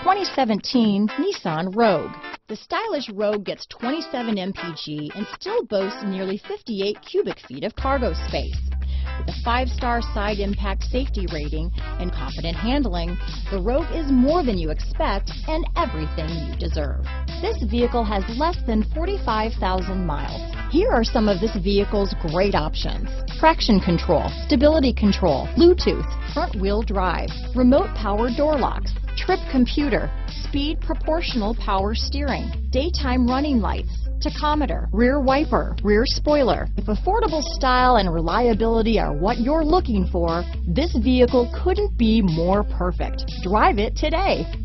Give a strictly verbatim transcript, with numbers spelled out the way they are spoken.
twenty seventeen Nissan Rogue. The stylish Rogue gets twenty-seven M P G and still boasts nearly fifty-eight cubic feet of cargo space. With a five-star side impact safety rating and confident handling, the Rogue is more than you expect and everything you deserve. This vehicle has less than forty-five thousand miles. Here are some of this vehicle's great options: traction control, stability control, Bluetooth, front-wheel drive, remote power door locks, trip computer, speed proportional power steering, daytime running lights, tachometer, rear wiper, rear spoiler. If affordable style and reliability are what you're looking for, this vehicle couldn't be more perfect. Drive it today.